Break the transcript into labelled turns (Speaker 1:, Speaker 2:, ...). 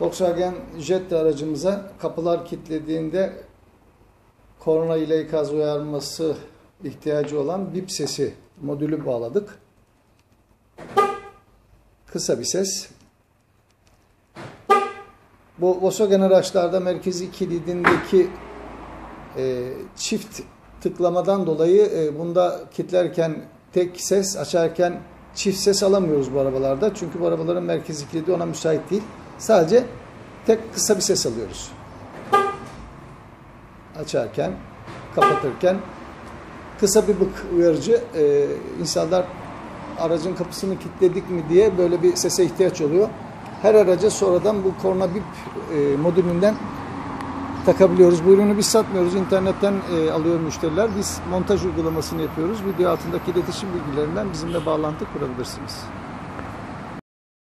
Speaker 1: Volkswagen Jetta aracımıza kapılar kilitlediğinde korna ile ikaz uyarması ihtiyacı olan bip sesi modülü bağladık. Kısa bir ses. Bu Volkswagen araçlarda merkezi kilidindeki çift tıklamadan dolayı bunda kilitlerken tek ses, açarken çift ses alamıyoruz bu arabalarda. Çünkü bu arabaların merkezi kilidi ona müsait değil. Sadece tek kısa bir ses alıyoruz. Açarken, kapatırken kısa bir bık uyarıcı. İnsanlar aracın kapısını kilitledik mi diye böyle bir sese ihtiyaç oluyor. Her araca sonradan bu korna bip modülünden takabiliyoruz. Bu ürünü biz satmıyoruz. İnternetten alıyor müşteriler. Biz montaj uygulamasını yapıyoruz. Video altındaki iletişim bilgilerinden bizimle bağlantı kurabilirsiniz.